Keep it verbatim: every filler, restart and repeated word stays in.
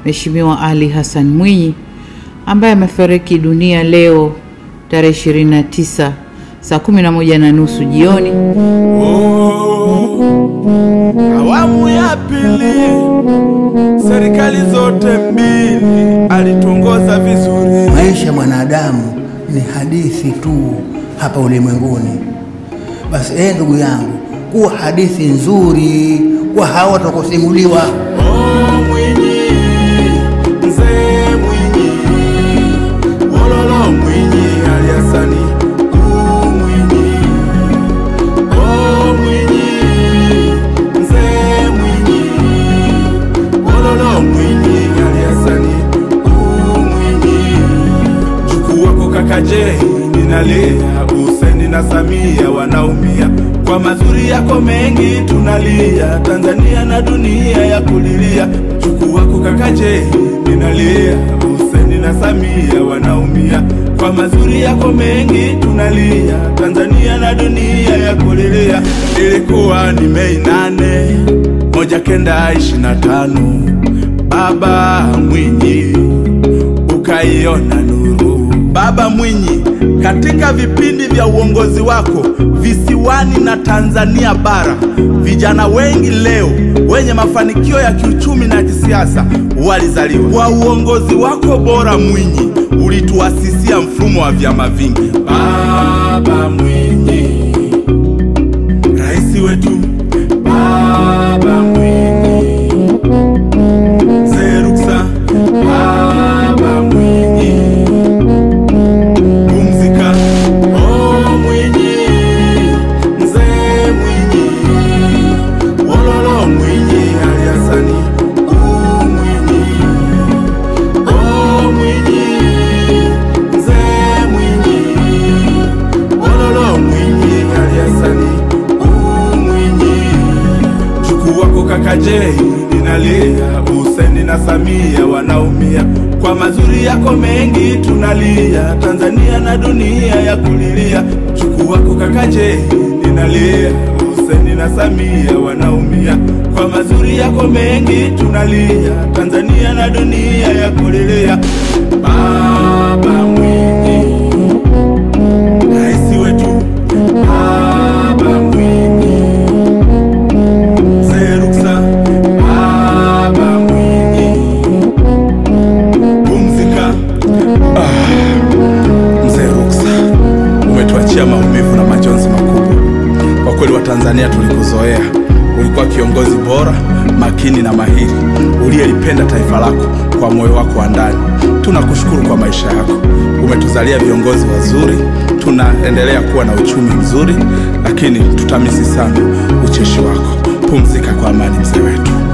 Mheshimiwa Ali Hassan Mwinyi ambaye amefariki dunia leo tarehe ishirini na tisa saa kumi na moja na nusu jioni. Oh, awamu ya pili, serikali zote mbili alitongoza vizuri. Maisha mwanadamu ni hadithi tu hapa ulimwenguni. Basi eh ndugu yangu, kuwa hadithi nzuri kwa hawa watakusimuliwa. Oh Mwinyi, Mzee Mwinyi, Ololo Mwinyi aliasani. Oh Mwinyi, oh Mwinyi, Mzee Mwinyi, Ololo Mwinyi aliasani. Oh Mwinyi, juku wako kaka je ninalia, Useni na Samia wanaumia. Kwa mazuri yako mengi tunalia, Tanzania na dunia ya kulilia. Juku wako kaka je ninalia, Useni na Samia wanaumia. Kwa mazuri yako mengi tunalia, Tanzania na dunia ya kulilia. Ilikuwa ni Mei nane moja kenda ishirini na tano, Baba Mwinyi ukaiona nuru. Baba Mwinyi, katika vipindi vya uongozi wako visiwani na Tanzania bara, vijana wengi leo wenye mafanikio ya kiuchumi na kisiasa walizaliwa. Kwa uongozi wako bora Mwinyi, ulituasisia mfumo wa vyama vingi. Baba Mwinyi, rais wetu. Baba Mwinyi, Mzee Ruksa. Baba Mwinyi, pumzika. Oh Mwinyi, Mzee Mwinyi, Ololo Mwinyi aliasani. Oh Mwinyi, oh Mwinyi, Mzee Mwinyi, Ololo Mwinyi aliasani. Oh Mwinyi, juku wako kaka je ninalia, Useni na Samia wanaumia. Kwa mazuri yako mengi tunalia, Tanzania na dunia ya kulilia. Juku wako kaka je ninalia, Useni na Samia wanaumia. Kwa mazuri yako mengi tunalia, Tanzania na dunia ya kulilia. Baba Mwinyi, rais wetu. Baba Mwinyi, Mzee Ruksa. Baba Mwinyi, pumzika. Ah, Mzee Ruksa, umetuachia maumivu na majonzi makubwa. Kwa kweli wa Tanzania tulikuzoea. Ulikuwa kiongozi bora, makini na mahiri, uliyelipenda taifa lako kwa moyo wako wa ndani. Tunakushukuru kwa maisha yako. Umetuzalia viongozi wazuri, tunaendelea kuwa na uchumi mzuri, lakini tutamisi sana ucheshi wako. Pumzika kwa amani mzee wetu.